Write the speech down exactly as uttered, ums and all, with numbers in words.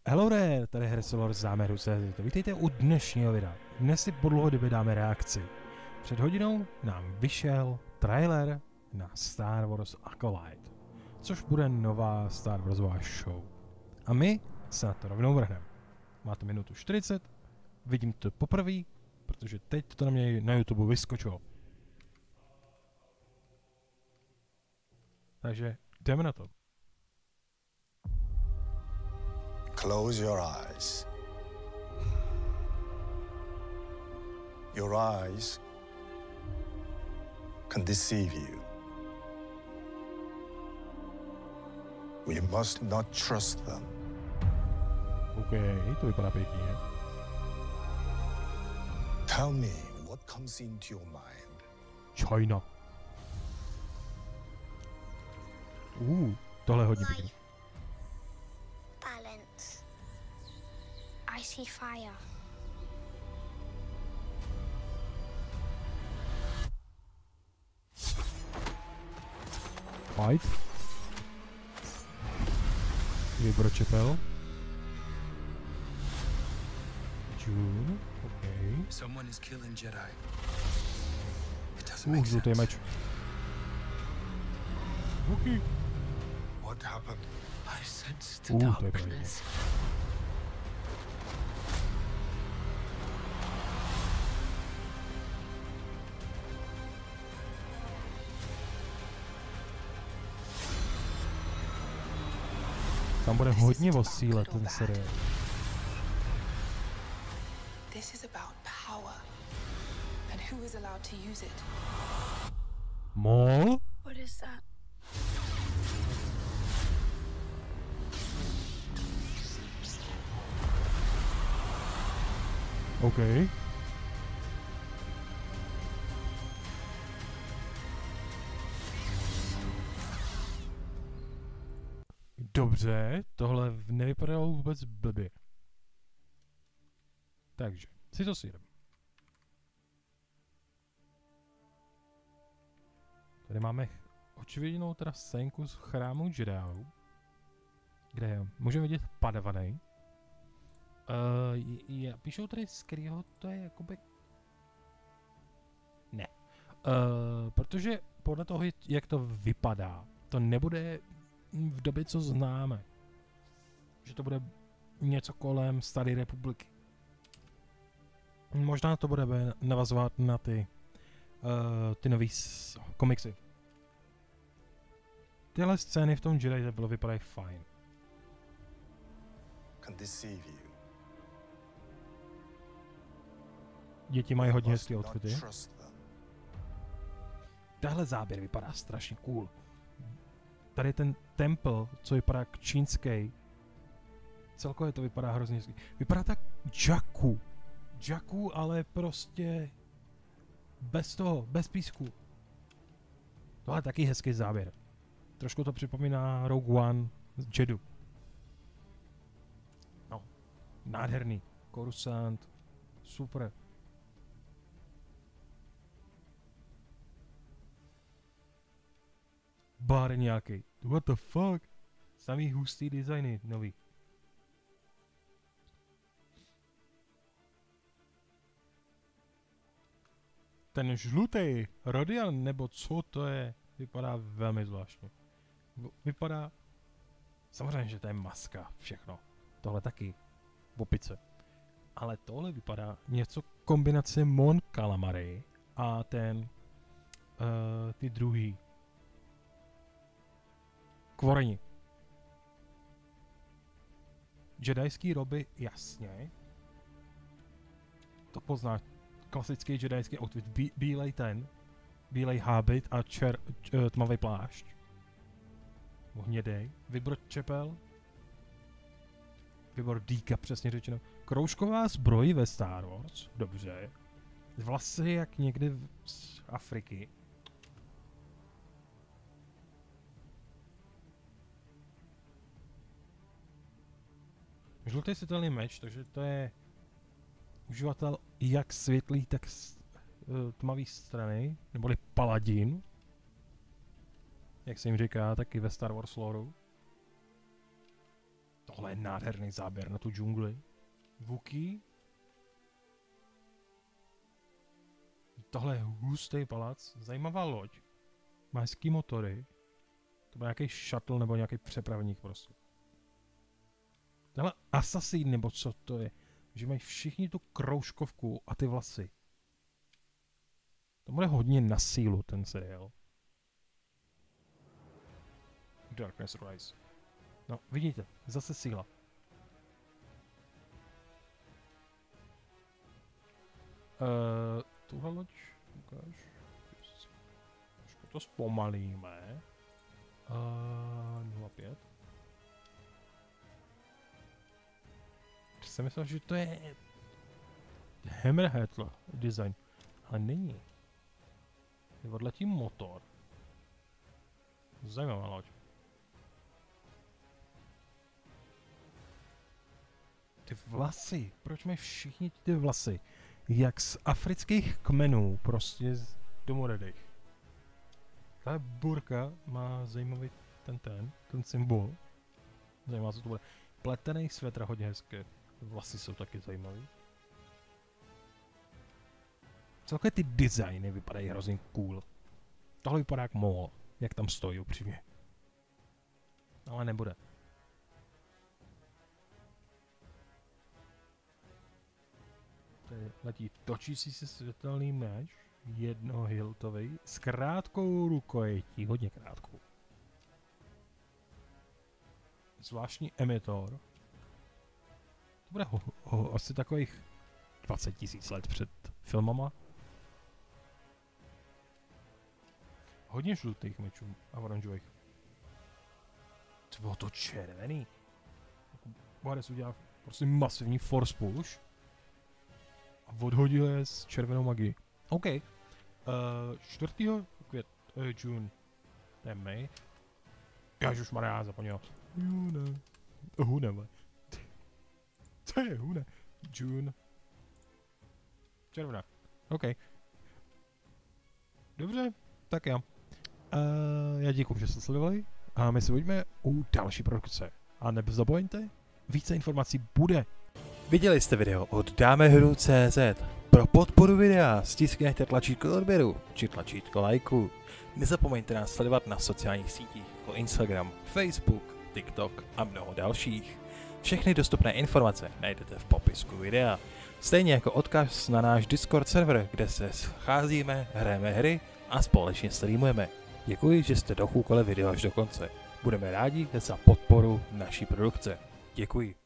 Hello there, tady Hersolor z záměru se. Vítejte u dnešního videa. Dnes si po dlouhodobě dáme reakci. Před hodinou nám vyšel trailer na Star Wars Acolyte, což bude nová Star Warsová show. A my se na to rovnou vrhneme. Máte minutu čtyřicet, vidím to poprvé, protože teď to na mě na YouTube vyskočilo. Takže jdeme na to. Close your eyes. Your eyes can deceive you. We must not trust them. OK, to vypadá pěkně. Tell me what comes into your mind. China. Uh, tohle je hodně pěkný. Balance. I see fire. Fight. Vybročepel. June. OK. Someone is killing Jedi. It doesn't Uh, make žlutý sense. meč. OK. What happened? I sensed Uh, the to je pěkný. darkness. Tam bude hodně o síle ten seriál. This is about power and who is allowed to use it. Mol? What is that? OK. Dobře, tohle nevypadalo vůbec blbě. Takže, si to si jdem. Tady máme očividnou teda scénku z chrámu Jediů, kde můžeme vidět Padavany. Uh, je, je, píšou tady, z kterého to je jakoby... Ne. Uh, protože podle toho, jak to vypadá, to nebude v době, co známe. Že to bude něco kolem Staré republiky. Možná to bude navazovat na ty, uh, ty nový komiksy. Tyhle scény v tom Jedi bylo vypadají fajn. Can deceive you. Děti mají hodně Must hezký not outfity. trust them. Tahle záběr vypadá strašně cool. Tady ten temple, co vypadá jak čínský. Celkově to vypadá hrozně hezky. Vypadá tak Jakku. Jakku, ale prostě bez toho, bez písku. Tohle je taky hezký záběr. Trošku to připomíná Rogue One z Jedu. No, nádherný. Coruscant. Super. Bar nějaký. What the fuck? Samý hustý designy nový. Ten žlutý Rodian, nebo co to je, vypadá velmi zvláštně. V- Vypadá... Samozřejmě, že to je maska, všechno. Tohle taky. Opice. Ale tohle vypadá něco kombinace Mon Calamari a ten... Uh, ty druhý. Kvoreni. Jedajský roby, jasně. To poznáš. Klasický jedajský outfit. Bí bílej ten. Bílej hábit a čer č tmavý plášť. Hnědej. Vybor čepel. Vybor dýka, přesně řečeno. Kroužková zbroj ve Star Wars. Dobře. Vlasy jak někdy z Afriky. Žlutý světelný meč, takže to je uživatel jak světlý, tak s, uh, tmavý strany, neboli paladin. Jak se jim říká, taky ve Star Wars loreu. Tohle je nádherný záběr na tu džungli. Vuky. Tohle je hustý palác. Zajímavá loď. Má hezký motory. To byl nějaký shuttle nebo nějaký přepravník prostě. Tenhle asasín nebo co to je. Že mají všichni tu kroužkovku a ty vlasy. To bude hodně na sílu ten seriál. Darkness Rise. No, vidíte, zase síla. Uh, tuhle loď, ukáž. Trošku to zpomalíme. Uh, nula pět. Jsem myslel, že to je Hammerhead design, ale není. Je odletí motor. Zajímavá loď. Ty vlasy, proč mají všichni ty vlasy? Jak z afrických kmenů, prostě z domorodých. Ta burka má zajímavý ten ten, ten symbol. Zajímá, co to bude. Pletený svetr, hodně hezké. Vlasy jsou taky zajímavý. Celkově ty designy vypadají hrozně cool. Tohle vypadá jak mol, jak tam stojí upřímně. Ale nebude. Tady letí točící se světelný meč, jednohiltový, s krátkou rukojetí, hodně krátkou. Zvláštní emitor. To bude ho, ho, asi takových dvacet tisíc let před filmama. Hodně žlutých mečů a oranžových. Co bylo to červený? Bohares udělal prostě masivní force push a odhodil je s červenou magii. OK. Uh, čtvrtého květ, uh, June. To je May. Ježišmarja, zapomněl. June. Hune, vole. Co je hune? June. Červená. OK. Dobře, tak já. Uh, já děkuji, že jste sledovali a my se uvidíme u další produkce. A nezapomeňte, více informací bude. Viděli jste video od Dámehru tečka cé zet. Pro podporu videa stiskněte tlačítko odběru či tlačítko lajku. Nezapomeňte nás sledovat na sociálních sítích jako Instagram, Facebook, TikTok a mnoho dalších. Všechny dostupné informace najdete v popisku videa. Stejně jako odkaz na náš Discord server, kde se scházíme, hrajeme hry a společně streamujeme. Děkuji, že jste dokoukali video až do konce. Budeme rádi za podporu naší produkce. Děkuji.